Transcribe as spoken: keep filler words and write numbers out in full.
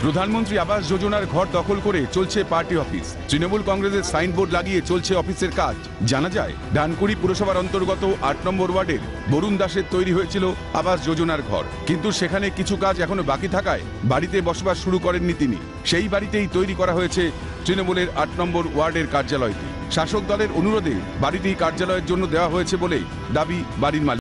প্রধানমন্ত্রী আবাস যোজনার ঘর দখল করে চলছে পার্টি অফিস। তৃণমূল কংগ্রেসের সাইনবোর্ড লাগিয়ে চলছে অফিসের কাজ। জানা যায়, ডানকুনি পুরসভার অন্তর্গত আট নম্বর ওয়ার্ডের বরুণ দাসের তৈরি হয়েছিল আবাস যোজনার ঘর, কিন্তু সেখানে কিছু কাজ এখনো বাকি থাকায় বাড়িতে বসবাস শুরু করেননি তিনি। সেই বাড়িতেই তৈরি করা হয়েছে তৃণমূলের আট নম্বর ওয়ার্ডের কার্যালয়টি। শাসক দলের অনুরোধে বাড়িটি কার্যালয়ের জন্য দেওয়া হয়েছে বলে দাবি বাড়ির মালিক।